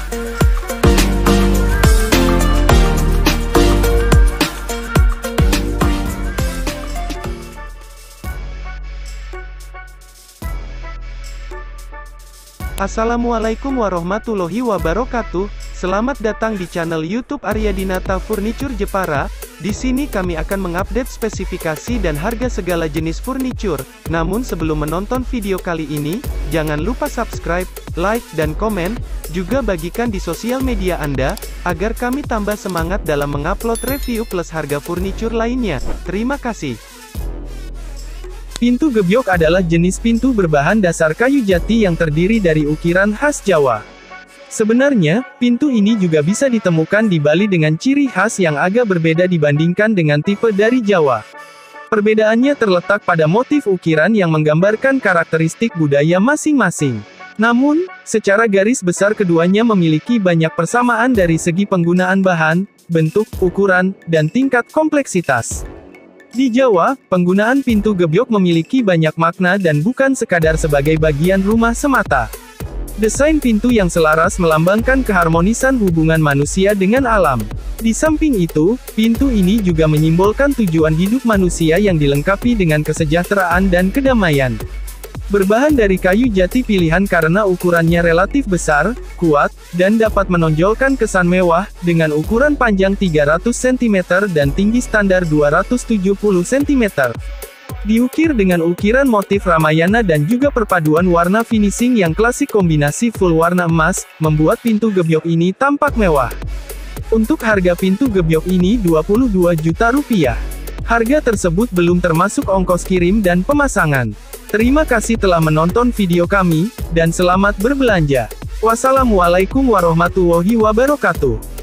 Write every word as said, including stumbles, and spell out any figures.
Assalamualaikum warahmatullahi wabarakatuh. Selamat datang di channel YouTube Arya Dinata Furniture Jepara. Di sini kami akan mengupdate spesifikasi dan harga segala jenis furniture. Namun sebelum menonton video kali ini, jangan lupa subscribe, like, dan komen. Juga bagikan di sosial media Anda, agar kami tambah semangat dalam mengupload review plus harga furniture lainnya. Terima kasih. Pintu gebyok adalah jenis pintu berbahan dasar kayu jati yang terdiri dari ukiran khas Jawa. Sebenarnya, pintu ini juga bisa ditemukan di Bali dengan ciri khas yang agak berbeda dibandingkan dengan tipe dari Jawa. Perbedaannya terletak pada motif ukiran yang menggambarkan karakteristik budaya masing-masing. Namun, secara garis besar keduanya memiliki banyak persamaan dari segi penggunaan bahan, bentuk, ukuran, dan tingkat kompleksitas. Di Jawa, penggunaan pintu gebyok memiliki banyak makna dan bukan sekadar sebagai bagian rumah semata. Desain pintu yang selaras melambangkan keharmonisan hubungan manusia dengan alam. Di samping itu, pintu ini juga menyimbolkan tujuan hidup manusia yang dilengkapi dengan kesejahteraan dan kedamaian. Berbahan dari kayu jati pilihan karena ukurannya relatif besar, kuat, dan dapat menonjolkan kesan mewah, dengan ukuran panjang tiga ratus sentimeter dan tinggi standar dua ratus tujuh puluh sentimeter. Diukir dengan ukiran motif Ramayana dan juga perpaduan warna finishing yang klasik kombinasi full warna emas, membuat pintu gebyok ini tampak mewah. Untuk harga pintu gebyok ini dua puluh dua juta rupiah. Harga tersebut belum termasuk ongkos kirim dan pemasangan. Terima kasih telah menonton video kami, dan selamat berbelanja. Wassalamualaikum warahmatullahi wabarakatuh.